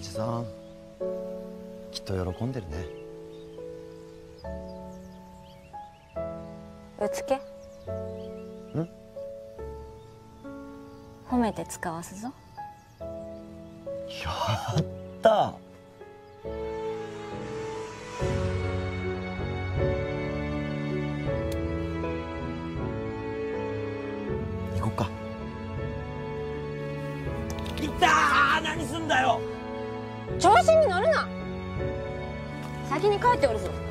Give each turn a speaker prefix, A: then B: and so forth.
A: じさんきっと喜んでるね。
B: うつけ。
A: ん？
B: 褒めて使わすぞ。
A: やった行こっか。いったー、何すんだよ。
B: 調子に乗るな。先に帰っておるぞ。